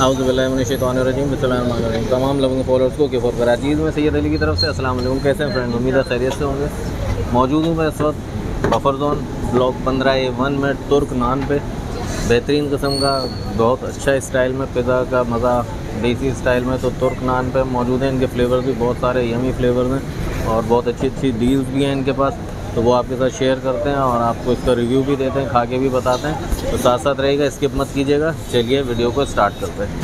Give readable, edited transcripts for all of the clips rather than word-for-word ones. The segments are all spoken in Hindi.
औज़ुबिल्लाहिमिनश्शैतानिर्रजीम बिस्मिल्लाहिर्रहमानिर्रहीम। तमाम लोगों फॉलोअर्स को गिफ्ट और अजीज़ में सैयद अली की तरफ से अस्सलाम वालेकुम। कैसे हैं फ्रेंड? उम्मीद है खैरियत से होंगे। मौजूद हूँ मैं इस वक्त बफर जोन ब्लॉक 15A1 में तुर्क नान पे। बेहतरीन किस्म का बहुत अच्छा स्टाइल में पिज़्ज़ा का मज़ा देसी स्टाइल में तो तुर्क नान पे मौजूद है। इनके फ्लेवर्स भी बहुत सारे यमी फ्लेवर्स हैं और बहुत अच्छी अच्छी डील्स भी हैं इनके पास, तो वो आपके साथ शेयर करते हैं और आपको इसका रिव्यू भी देते हैं, खा के भी बताते हैं। तो साथ साथ रहेगा, स्किप मत कीजिएगा। चलिए वीडियो को स्टार्ट करते हैं।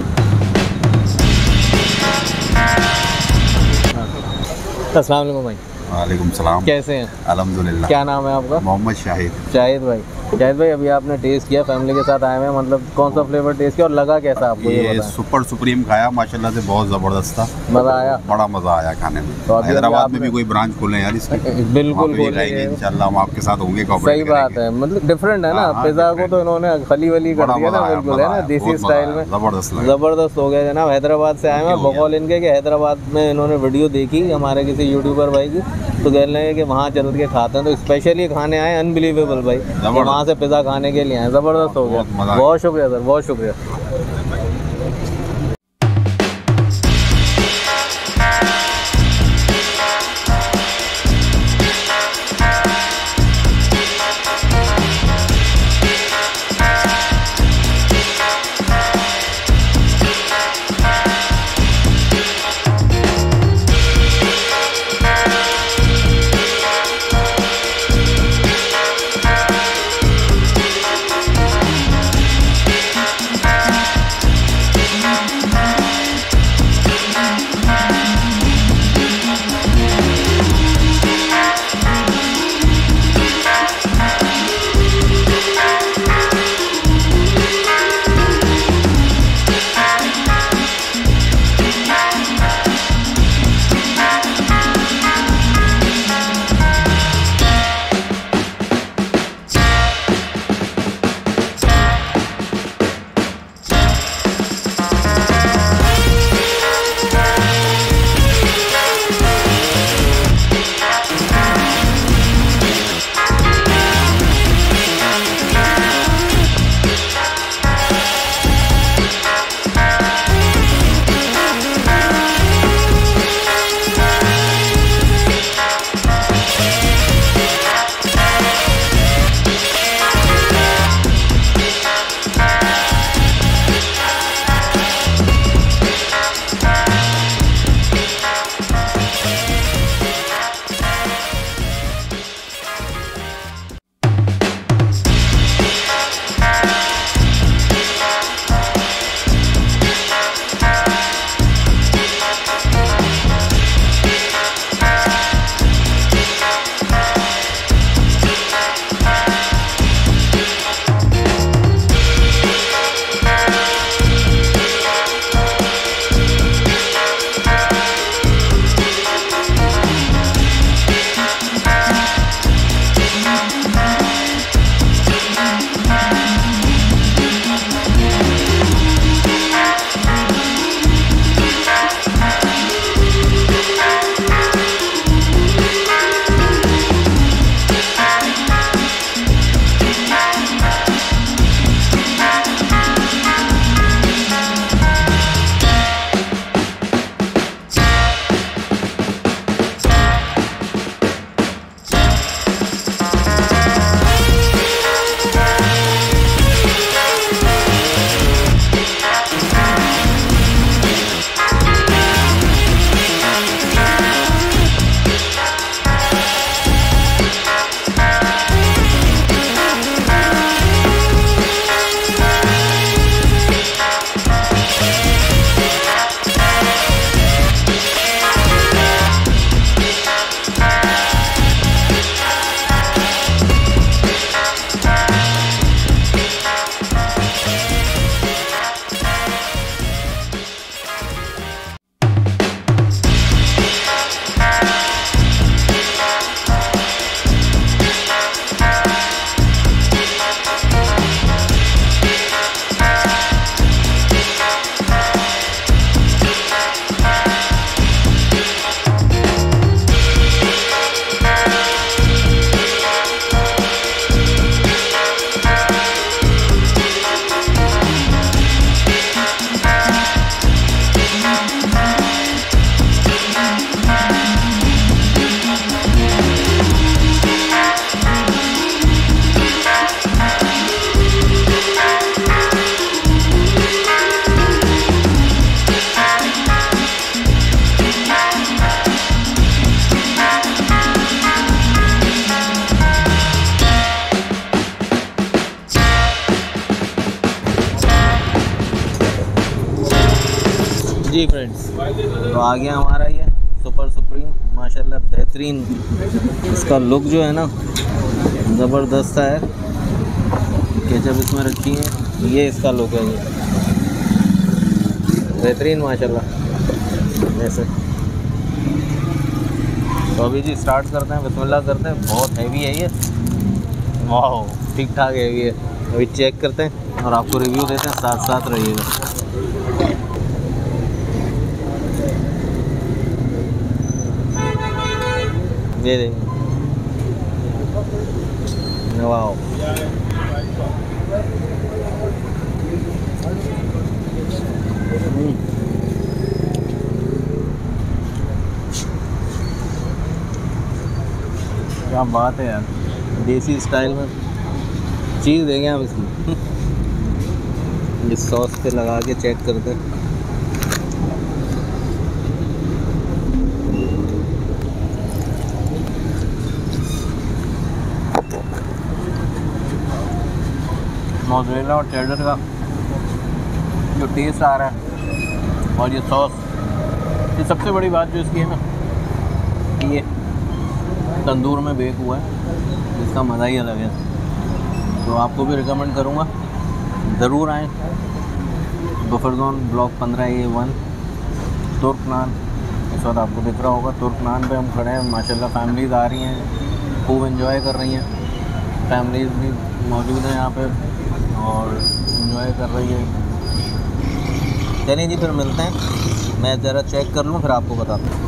अस्सलाम वालेकुम भाई। वालेकुम सलाम। कैसे हैं? अल्हम्दुलिल्लाह। क्या नाम है आपका? मोहम्मद शाहिद। शाहिद भाई, शाहिद भाई अभी आपने टेस्ट किया, फैमिली के साथ आए हैं, मतलब कौन सा फ्लेवर टेस्ट किया और लगा कैसा आपको? ये सुपर सुप्रीम खाया, माशाल्लाह से बहुत ज़बरदस्त था। मज़ा आया? बड़ा मज़ा आया खाने में। तो हैदराबाद में भी कोई ब्रांच खोले यार इसकी। बिल्कुल खोलेंगे इंशाल्लाह, हम आपके साथ होंगे। सही बात है, मतलब डिफरेंट है ना। पिज़्ज़ा को तो इन्होंने खली वली कर दिया ना, बिल्कुल है ना, देसी स्टाइल में। ज़बरदस्त हो गया जनाब। हैदराबाद से आए हैं बकौल इनके कि हैदराबाद में इन्होंने वीडियो देखी हमारे किसी यूट्यूबर भाई की, तो कह रहे हैं कि वहाँ चल के खाते हैं, तो स्पेशली खाने आए। अनबिलीवेबल भाई, वहाँ से पिज़्ज़ा खाने के लिए आए। ज़बरदस्त हो गया। बहुत शुक्रिया सर, बहुत शुक्रिया। जी फ्रेंड्स, तो आ गया हमारा ये सुपर सुप्रीम, माशाल्लाह बेहतरीन। इसका लुक जो है ना ज़बरदस्त है। केचप इसमें रखी है, ये इसका लुक है, ये बेहतरीन माशाल्लाह ऐसे। तो अभी जी स्टार्ट करते हैं, बिस्मिल्लाह करते हैं। बहुत हैवी है ये, वाह ठीक ठाक हैवी है। अभी चेक करते हैं और आपको रिव्यू देते हैं, साथ साथ रहिएगा। ये देखिए, वाह क्या बात है यार, देसी स्टाइल में चीज़ देंगे हम इसकी। इस सॉस पे लगा के चेक करते हैं। मोज़रेला और चेडर का जो टेस्ट आ रहा है और ये सॉस, ये सबसे बड़ी बात जो इसकी है ना कि ये तंदूर में बेक हुआ है, इसका मज़ा ही अलग है। तो आपको भी रिकमेंड करूँगा, ज़रूर आएँ। बफर जोन ब्लॉक 15A1 तुर्क नान, इस वक्त आपको दिख रहा होगा। तुर्क नान पे हम खड़े हैं, माशाल्लाह फैमिलीज़ आ रही हैं, खूब एंजॉय कर रही हैं। फैमिलीज़ भी मौजूद हैं यहाँ पे और एंजॉय कर रही है। चलिए जी, फिर मिलते हैं। मैं ज़रा चेक कर लूँ, फिर आपको बताता हूँ।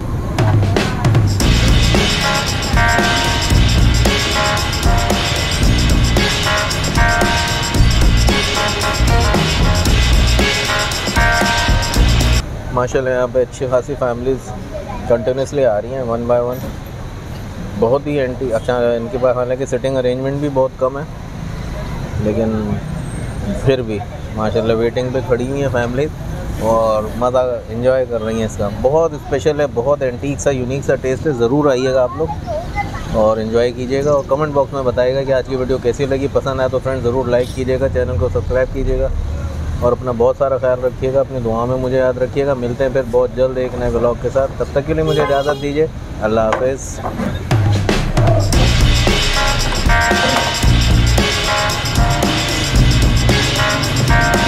माशाल्लाह यहाँ पे अच्छी खासी फैमिलीज़ कंटिन्यूसली आ रही हैं, 1 बाय 1। बहुत ही अच्छा, इनके पास हालांकि सिटिंग अरेंजमेंट भी बहुत कम है, लेकिन फिर भी माशाल्लाह वेटिंग पे खड़ी हुई है फैमिली और मज़ा एंजॉय कर रही हैं। इसका बहुत स्पेशल है, बहुत एंटीक सा यूनिक सा टेस्ट है। ज़रूर आइएगा आप लोग और एंजॉय कीजिएगा और कमेंट बॉक्स में बताइएगा कि आज की वीडियो कैसी लगी। पसंद आए तो फ्रेंड्स ज़रूर लाइक कीजिएगा, चैनल को सब्सक्राइब कीजिएगा और अपना बहुत सारा ख्याल रखिएगा। अपनी दुआ में मुझे याद रखिएगा। मिलते हैं फिर बहुत जल्द एक नए व्लॉग के साथ। तब तक के लिए मुझे इजाज़त दीजिए। अल्लाह हाफ़िज़।